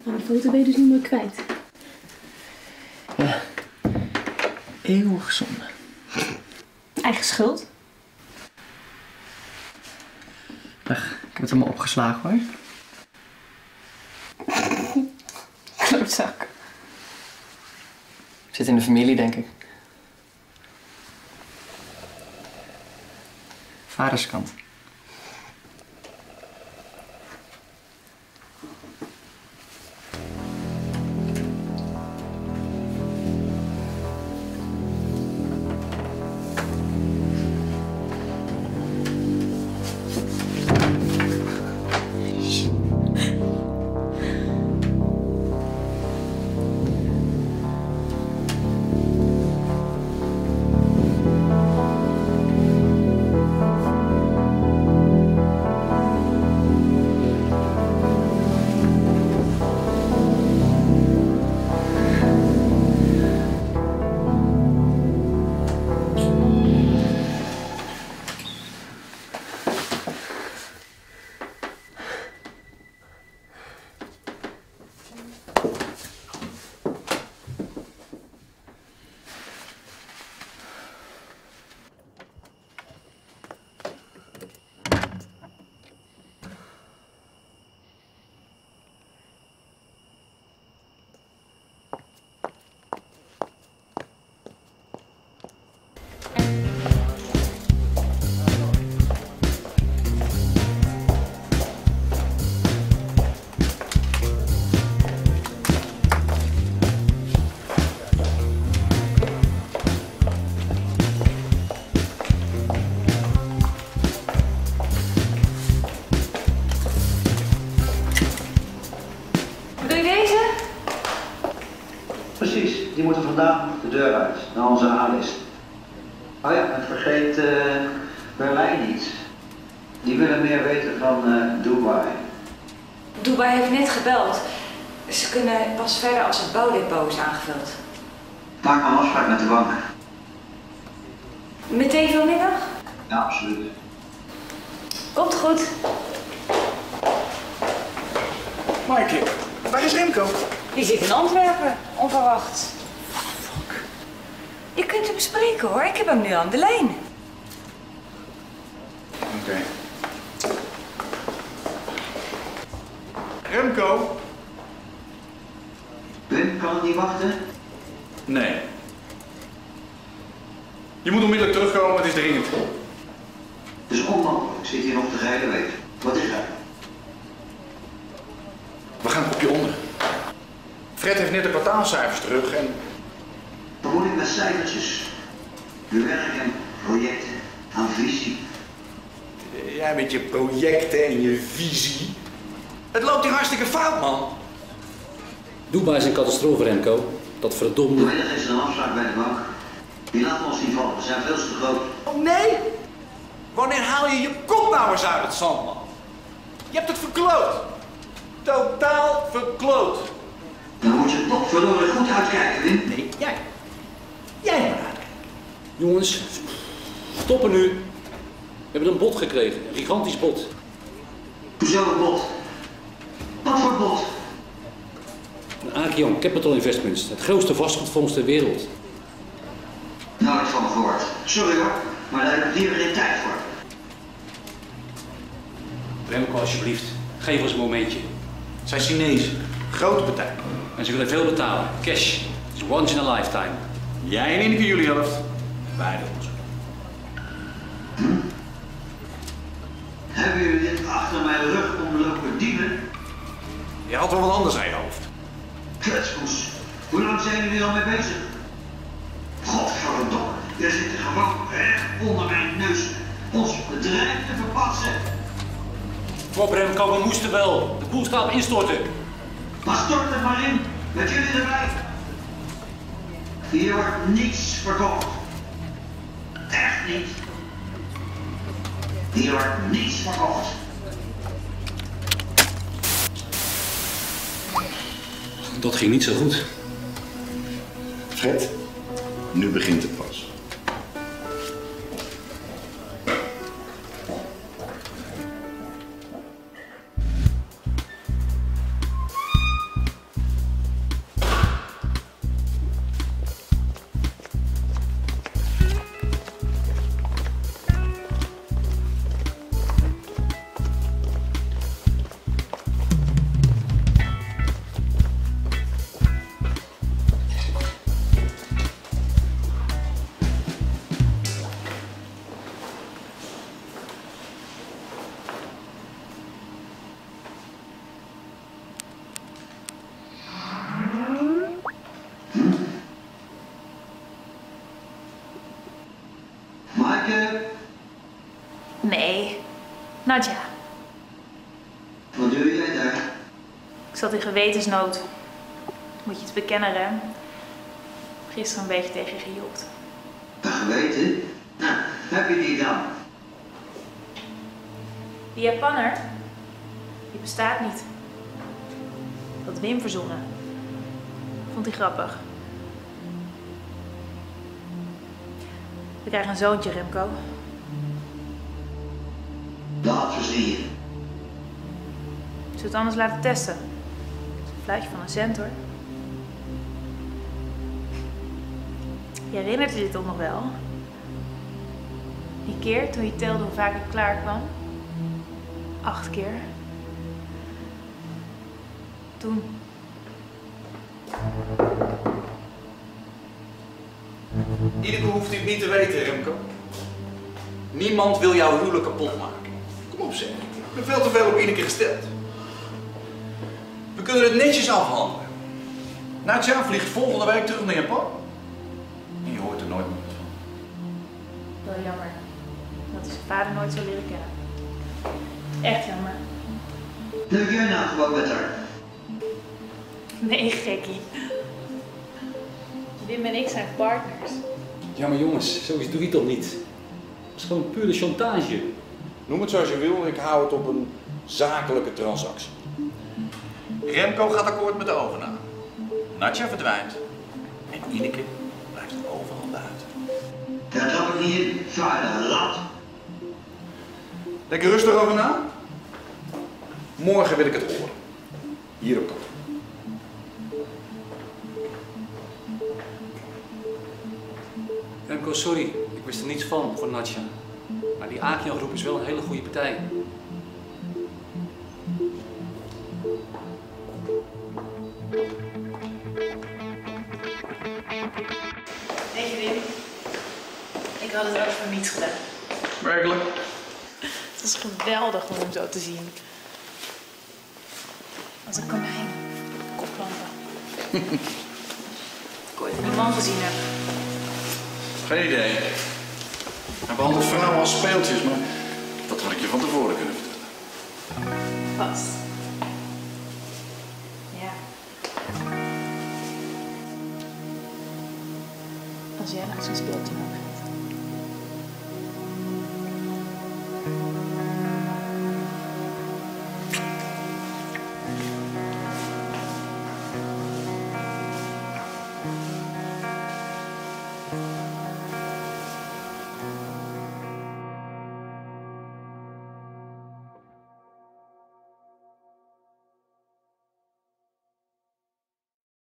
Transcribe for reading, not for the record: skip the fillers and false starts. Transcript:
Maar die foto ben je dus niet meer kwijt. Ja, eeuwig zonde. Eigen schuld. Ach, ik heb het allemaal opgeslagen hoor. Klootzak. Zit in de familie, denk ik. Vaderskant. Precies, die moeten vandaag de deur uit, naar onze A-list. Oh ja, en vergeet Berlijn niet. Die willen meer weten van Dubai. Dubai heeft net gebeld. Ze kunnen pas verder als het bouwdepot is aangevuld. Maak maar een afspraak met de bank. Meteen vanmiddag? Ja, absoluut. Komt goed. Maaike, waar is Remco? Die zit in Antwerpen, onverwacht. Fuck. Je kunt hem spreken hoor, ik heb hem nu aan de lijn. Oké. Remco? Wim, kan het niet wachten? Nee. Je moet onmiddellijk terugkomen, het is dringend. Het is onmogelijk, ik zit hier nog te rijden weten. Wat is er? We gaan een kopje onder. Fred heeft net de kwartaalcijfers terug en... Vermoeding met cijfertjes. We werken, projecten, aan visie. Jij met je projecten en je visie. Het loopt hier hartstikke fout, man. Dubai is een catastrofe, Remco. Dat verdomde... Vanmiddag is er een afspraak bij de bank. Die laten ons niet vallen, we zijn veel te groot. Oh nee? Wanneer haal je je kop nou eens uit het zand, man? Je hebt het verkloot. Totaal verkloot. Dan moet je toch verloren goed uitkijken, Wim. Nee, jij. Jij moet uitkijken. Jongens, stoppen nu. We hebben een bod gekregen. Een gigantisch bod. Hoezo een bod? Wat voor bod? Een Akion Capital Investments. Het grootste vastgoedfonds ter wereld. Nooit van gehoord. Sorry hoor, maar daar heb ik hier geen tijd voor. Remco, alsjeblieft. Geef ons een momentje. Het zijn Chinezen. Grote partij. En ze willen veel betalen. Cash. Het is once in a lifetime. Jij en Ineke jullie helft. Wij de onze. Hebben jullie dit achter mijn rug omlopen dieven? Je had wel wat anders aan je hoofd. Kletspoes. Hoe lang zijn jullie al mee bezig? Godverdomme, je zit er gewoon recht onder mijn neus ons bedrijf te verpatsen. Kom Remco, we moesten wel. De boel staat op instorten. Maar stort het maar in, met jullie erbij. Hier wordt niets verkocht. Echt niet. Hier wordt niets verkocht. Dat ging niet zo goed. Fred, nu begint het pas. Ineke? Nee, Nadja. Wat doe jij daar? Ik zat in gewetensnood. Moet je het bekennen, Rem. Gisteren een beetje tegen je gejokt. Dat geweten? Nou, heb je die dan? Die Japanner, die bestaat niet. Dat had Wim verzonnen. Vond hij grappig. We krijgen een zoontje, Remco. Laat verzin je. Zullen we het anders laten testen? Een fluitje van een cent, hoor. Je herinnert je dit toch nog wel? Die keer toen je telde hoe vaak ik klaar kwam? 8 keer. Toen. Ineke hoeft dit niet te weten, Remco. Niemand wil jouw huwelijk kapot maken. Kom op zeg, ik ben veel te veel op Ineke gesteld. We kunnen het netjes afhandelen. Nadja vliegt volgende week terug naar Japan. En je hoort er nooit meer van. Wel jammer. Dat hij zijn vader nooit zou leren kennen. Echt jammer. Doe jij nou gewoon met haar? Nee, gekkie. Wim en ik zijn partners. Ja, maar jongens, zoiets doe je toch niet? Dat is gewoon pure chantage. Noem het zoals je wil, ik hou het op een zakelijke transactie. Remco gaat akkoord met de overname. Nadja verdwijnt. En Ineke blijft er overal buiten. Dat trap ik niet in. Vuile lat. Denk er rustig over na. Morgen wil ik het horen. Hier op kantoor. Remco, sorry. Ik wist er niets van voor Nadja. Maar die Akian groep is wel een hele goede partij. Weet je, Wim? Ik had het ook voor niets gedaan. Werkelijk? Het was geweldig om hem zo te zien. Als een konijn. Koplampen. Ik ooit die man gezien heb. Geen idee. Hij behandelt vrouwen als speeltjes, maar dat had ik je van tevoren kunnen vertellen. Vast. Ja. Als jij nog eens een speeltje mag.